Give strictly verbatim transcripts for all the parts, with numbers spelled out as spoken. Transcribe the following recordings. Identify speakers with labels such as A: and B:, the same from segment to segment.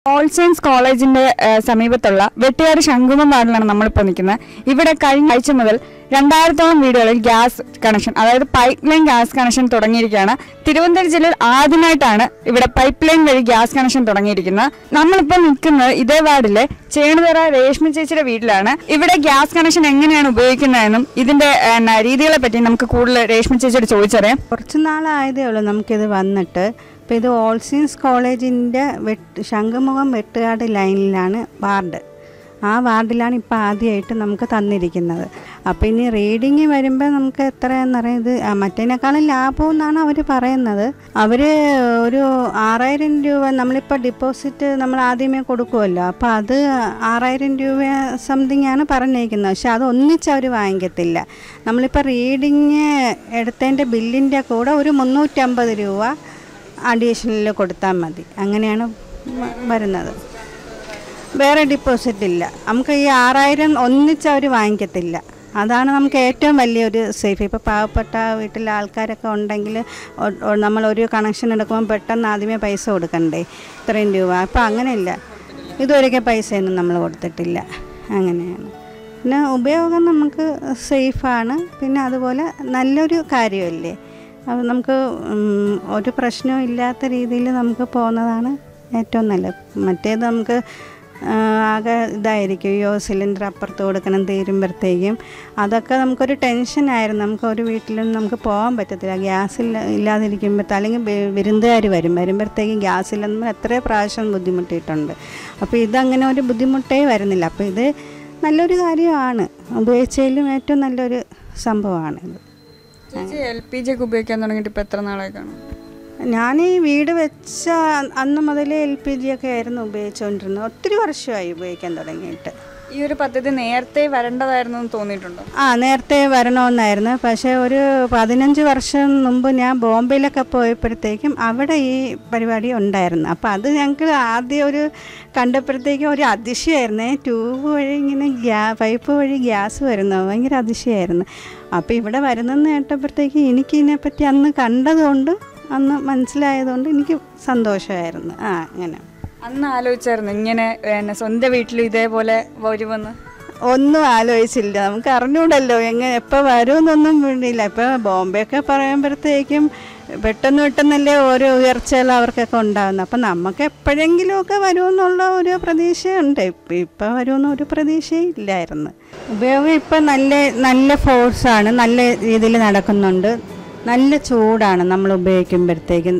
A: All science കോളേജിന്റെ സമീപത്തുള്ള വെട്ടുകാട് ശംഖുമം വാർഡിലാണ് നമ്മളിപ്പോൾ നിൽക്കുന്നത്. ഇവിടെ കഴിഞ്ഞ ആഴ്ച മുതൽ രണ്ടായിരത്തോളം വീടുകളിൽ ഗ്യാസ് കണക്ഷൻ, അതായത് പൈപ്പ് ലൈൻ ഗ്യാസ് കണക്ഷൻ തുടങ്ങിയിരിക്കുകയാണ്. തിരുവനന്തപുരം ജില്ലയിൽ ആദ്യമായിട്ടാണ് ഇവിടെ പൈപ്പ് ലൈൻ വഴി ഗ്യാസ് കണക്ഷൻ തുടങ്ങിയിരിക്കുന്നത്. നമ്മളിപ്പോൾ നിൽക്കുന്നത് ഇതേ വാർഡിലെ ചേണുതറ രേഷ്മ ചേച്ചിയുടെ വീട്ടിലാണ്. ഇവിടെ ഗ്യാസ് കണക്ഷൻ എങ്ങനെയാണ് ഉപയോഗിക്കുന്നതെന്നും ഇതിന്റെ രീതികളെ പറ്റി നമുക്ക് കൂടുതൽ രേഷ്മ ചേച്ചിയോട് ചോദിച്ചറിയാം.
B: കുറച്ച് നാളായതേ ഉള്ളൂ നമുക്കിത് വന്നിട്ട്. ഇപ്പോൾ ഇത് ഓൾ സയൻസ് കോളേജിൻ്റെ വെട്ട് ശംഖുമുഖം വെട്ടുകാട് ലൈനിലാണ് വാർഡ്. ആ വാർഡിലാണ് ഇപ്പോൾ ആദ്യമായിട്ട് നമുക്ക് തന്നിരിക്കുന്നത്. അപ്പോൾ ഇനി റീഡിങ് വരുമ്പോൾ നമുക്ക് എത്രയെന്നറിയാം, ഇത് മറ്റേതിനേക്കാളും ലാഭം എന്നാണ് അവർ പറയുന്നത്. അവർ ഒരു ആറായിരം രൂപ നമ്മളിപ്പോൾ ഡിപ്പോസിറ്റ് നമ്മൾ ആദ്യമേ കൊടുക്കുമല്ലോ, അപ്പോൾ അത് ആറായിരം രൂപ സംതിങ് ആണ് പറഞ്ഞിരിക്കുന്നത്. പക്ഷെ അത് ഒന്നിച്ച് അവർ വാങ്ങിക്കത്തില്ല. നമ്മളിപ്പോൾ റീഡിങ് എടുത്തതിൻ്റെ ബില്ലിൻ്റെ കൂടെ ഒരു മുന്നൂറ്റമ്പത് രൂപ അഡീഷണൽ കൊടുത്താൽ മതി. അങ്ങനെയാണ് വരുന്നത്. വേറെ ഡിപ്പോസിറ്റ് ഇല്ല. നമുക്ക് ഈ ആറായിരം ഒന്നിച്ച് അവർ വാങ്ങിക്കത്തില്ല. അതാണ് നമുക്ക് ഏറ്റവും വലിയൊരു സേഫ്. ഇപ്പോൾ പാവപ്പെട്ട വീട്ടിലെ ആൾക്കാരൊക്കെ ഉണ്ടെങ്കിൽ നമ്മളൊരു കണക്ഷൻ എടുക്കുമ്പോൾ പെട്ടെന്ന് ആദ്യമേ പൈസ കൊടുക്കണ്ടേ, ഇത്രയും രൂപ. അപ്പോൾ അങ്ങനെയില്ല, ഇതുവരെയൊക്കെ പൈസയൊന്നും നമ്മൾ കൊടുത്തിട്ടില്ല. അങ്ങനെയാണ്. പിന്നെ ഉപയോഗം നമുക്ക് സേഫാണ്. പിന്നെ അതുപോലെ നല്ലൊരു കാര്യമല്ലേ, അത് നമുക്ക് ഒരു പ്രശ്നവും ഇല്ലാത്ത രീതിയിൽ നമുക്ക് പോകുന്നതാണ് ഏറ്റവും നല്ലത്. മറ്റേത് നമുക്ക് ആകെ ഇതായിരിക്കും, അയ്യോ സിലിണ്ടർ അപ്പുറത്ത് കൊടുക്കണം തീരുമ്പോഴത്തേക്കും അതൊക്കെ നമുക്കൊരു ടെൻഷനായിരുന്നു. നമുക്ക് ഒരു വീട്ടിലും നമുക്ക് പോകാൻ പറ്റത്തില്ല ഗ്യാസ് ഇല്ല ഇല്ലാതിരിക്കുമ്പോഴത്തെ. അല്ലെങ്കിൽ വിരുന്നുകാർ വരും, വരുമ്പോഴത്തേക്കും ഗ്യാസ് ഇല്ലെന്ന് എത്ര പ്രാവശ്യം ബുദ്ധിമുട്ടിയിട്ടുണ്ട്. അപ്പോൾ ഇതങ്ങനെ ഒരു ബുദ്ധിമുട്ടേ വരുന്നില്ല. അപ്പോൾ ഇത് നല്ലൊരു കാര്യമാണ്, ഉപയോഗിച്ചതിലും ഏറ്റവും നല്ലൊരു സംഭവമാണിത്.
A: എൽ പി ജി ഒക്കെ ഉപയോഗിക്കാൻ തുടങ്ങിയിട്ട് ഇപ്പോൾ എത്ര നാളായി കാണും?
B: ഞാൻ ഈ വീട് വെച്ച അന്ന് മുതലേ എൽ പി ജി ഒക്കെ ആയിരുന്നു ഉപയോഗിച്ചുകൊണ്ടിരുന്നത്. ഒത്തിരി വർഷമായി ഉപയോഗിക്കാൻ തുടങ്ങിയിട്ട്.
A: ഈ ഒരു പദ്ധതി നേരത്തെ വരേണ്ടതായിരുന്നു എന്ന് തോന്നിയിട്ടുണ്ടോ?
B: ആ, നേരത്തെ വരണമെന്നായിരുന്നു. പക്ഷേ ഒരു പതിനഞ്ച് വർഷം മുമ്പ് ഞാൻ ബോംബെയിലൊക്കെ പോയപ്പോഴത്തേക്കും അവിടെ ഈ പരിപാടി ഉണ്ടായിരുന്നു. അപ്പോൾ അത് ഞങ്ങൾക്ക് ആദ്യം ഒരു കണ്ടപ്പോഴത്തേക്കും ഒരു അതിശയമായിരുന്നേ. ട്യൂബ് വഴി ഇങ്ങനെ ഗ്യാ പൈപ്പ് വഴി ഗ്യാസ് വരുന്നത് ഭയങ്കര അതിശയമായിരുന്നു. അപ്പോൾ ഇവിടെ വരുന്നെന്ന് കേട്ടപ്പോഴത്തേക്കും എനിക്കിതിനെപ്പറ്റി അന്ന് കണ്ടതുകൊണ്ട്, അന്ന് മനസ്സിലായതുകൊണ്ട് എനിക്ക് സന്തോഷമായിരുന്നു. ആ അങ്ങനെ
A: അന്ന് ആലോചിച്ചായിരുന്നു ഇങ്ങനെ സ്വന്തം വീട്ടിലും ഇതേപോലെ വരുമെന്ന്?
B: ഒന്നും ആലോചിച്ചില്ല. നമുക്ക് അറിഞ്ഞൂടല്ലോ എങ്ങനെ എപ്പോൾ വരുമെന്നൊന്നും വേണ്ടിയില്ല. ഇപ്പോൾ ബോംബെയൊക്കെ പറയുമ്പോഴത്തേക്കും പെട്ടെന്ന് പെട്ടെന്നല്ലേ ഓരോ ഉയർച്ചകൾ അവർക്കൊക്കെ ഉണ്ടാകുന്നത്. അപ്പം നമുക്ക് എപ്പോഴെങ്കിലുമൊക്കെ വരുമെന്നുള്ള ഒരു പ്രതീക്ഷയുണ്ട്. ഇപ്പം ഇപ്പം വരുമെന്ന് ഒരു പ്രതീക്ഷയും ഇല്ലായിരുന്നു. ഉപയോഗം ഇപ്പം നല്ല നല്ല ഫോഴ്സാണ്, നല്ല രീതിയിൽ നടക്കുന്നുണ്ട്. നല്ല ചൂടാണ് നമ്മൾ ഉപയോഗിക്കുമ്പോഴത്തേക്കും,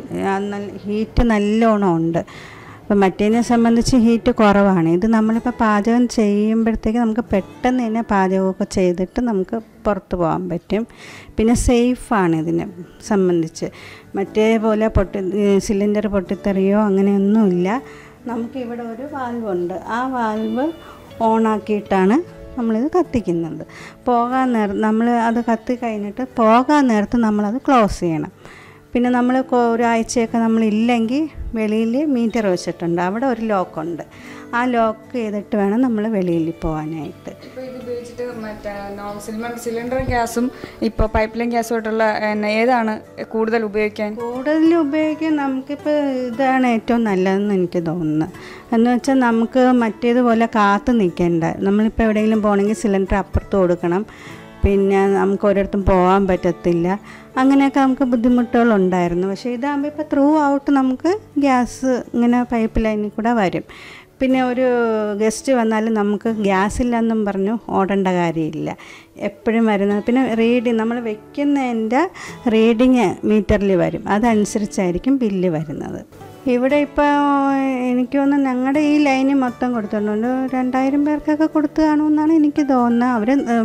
B: ഹീറ്റ് നല്ലോണം ഉണ്ട്. അപ്പം മറ്റേതിനെ സംബന്ധിച്ച് ഹീറ്റ് കുറവാണ്. ഇത് നമ്മളിപ്പോൾ പാചകം ചെയ്യുമ്പോഴത്തേക്ക് നമുക്ക് പെട്ടെന്ന് തന്നെ പാചകമൊക്കെ ചെയ്തിട്ട് നമുക്ക് പുറത്ത് പോകാൻ പറ്റും. പിന്നെ സേഫാണ് ഇതിനെ സംബന്ധിച്ച്. മറ്റേപോലെ പൊട്ടി സിലിണ്ടർ പൊട്ടിത്തെറിയോ അങ്ങനെയൊന്നുമില്ല. നമുക്കിവിടെ ഒരു വാൽവുണ്ട്. ആ വാൽവ് ഓണാക്കിയിട്ടാണ് നമ്മളിത് കത്തിക്കുന്നത്. പോകാൻ നേരം നമ്മൾ അത് കത്തി കഴിഞ്ഞിട്ട് പോകാൻ നേരത്ത് നമ്മളത് ക്ലോസ് ചെയ്യണം. പിന്നെ നമ്മൾ ഒരാഴ്ചയൊക്കെ നമ്മളില്ലെങ്കിൽ വെളിയിൽ മീറ്റർ വെച്ചിട്ടുണ്ട്, അവിടെ ഒരു ലോക്കുണ്ട്. ആ ലോക്ക് ചെയ്തിട്ട് വേണം നമ്മൾ വെളിയിൽ പോകാനായിട്ട്.
A: ഇപ്പോൾ ഇത് ഉപയോഗിച്ചിട്ട് മറ്റേ സിലിണ്ടർ ഗ്യാസും ഇപ്പോൾ പൈപ്പ് ലൈൻ ഗ്യാസുമായിട്ടുള്ള ഏതാണ് കൂടുതൽ ഉപയോഗിക്കാൻ?
B: കൂടുതൽ ഉപയോഗിക്കാൻ നമുക്കിപ്പോൾ ഇതാണ് ഏറ്റവും നല്ലതെന്ന് എനിക്ക് തോന്നുന്നത്. എന്ന് വെച്ചാൽ നമുക്ക് മറ്റേതുപോലെ കാത്തു നിൽക്കേണ്ട. നമ്മളിപ്പോൾ എവിടെയെങ്കിലും പോകണമെങ്കിൽ സിലിണ്ടർ അപ്പുറത്ത് കൊടുക്കണം, പിന്നെ നമുക്ക് ഒരിടത്തും പോകാൻ പറ്റത്തില്ല. അങ്ങനെയൊക്കെ നമുക്ക് ബുദ്ധിമുട്ടുകളുണ്ടായിരുന്നു. പക്ഷേ ഇതാകുമ്പോൾ ഇപ്പോൾ ത്രൂ ഔട്ട് നമുക്ക് ഗ്യാസ് ഇങ്ങനെ പൈപ്പ് ലൈനിൽ കൂടെ വരും. പിന്നെ ഒരു ഗസ്റ്റ് വന്നാലും നമുക്ക് ഗ്യാസ് ഇല്ലെന്നും പറഞ്ഞു ഓടേണ്ട കാര്യമില്ല, എപ്പോഴും വരുന്നത്. പിന്നെ റീഡിങ് നമ്മൾ വെക്കുന്നതിൻ്റെ റീഡിങ് മീറ്ററിൽ വരും, അതനുസരിച്ചായിരിക്കും ബില്ല് വരുന്നത്. ഇവിടെ ഇപ്പോൾ എനിക്ക് തോന്നുന്നു ഞങ്ങളുടെ ഈ ലൈന് മൊത്തം കൊടുത്തിട്ടുണ്ട്, രണ്ടായിരം പേർക്കൊക്കെ കൊടുത്തു കാണുമെന്നാണ് എനിക്ക് തോന്നുന്നത്.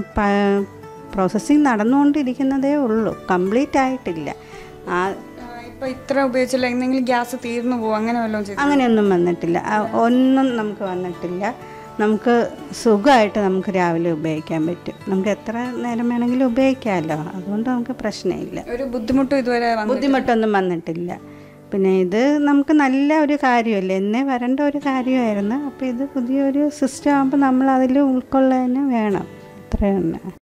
B: അവർ പ്രോസസ്സിങ് നടന്നുകൊണ്ടിരിക്കുന്നതേ ഉള്ളൂ, കംപ്ലീറ്റ് ആയിട്ടില്ല. ആ
A: ഇപ്പോൾ ഇത്ര ഉപയോഗിച്ചില്ല എന്തെങ്കിലും ഗ്യാസ് തീർന്നു പോകും അങ്ങനെ വല്ലതും ചെയ്തു?
B: അങ്ങനെയൊന്നും വന്നിട്ടില്ല, ഒന്നും നമുക്ക് വന്നിട്ടില്ല. നമുക്ക് സുഖമായിട്ട് നമുക്ക് രാവിലെ ഉപയോഗിക്കാൻ പറ്റും. നമുക്ക് എത്ര നേരം വേണമെങ്കിലും ഉപയോഗിക്കാമല്ലോ, അതുകൊണ്ട് നമുക്ക് പ്രശ്നമില്ല.
A: ഒരു ബുദ്ധിമുട്ടും ഇതുവരെ
B: ബുദ്ധിമുട്ടൊന്നും വന്നിട്ടില്ല. പിന്നെ ഇത് നമുക്ക് നല്ല ഒരു കാര്യമല്ലേ, എന്നേ വരേണ്ട ഒരു കാര്യമായിരുന്നു. അപ്പോൾ ഇത് പുതിയൊരു സിസ്റ്റം ആകുമ്പോൾ നമ്മൾ അതിൽ ഉൾക്കൊള്ളാൻ വേണം, അത്രയാണ്.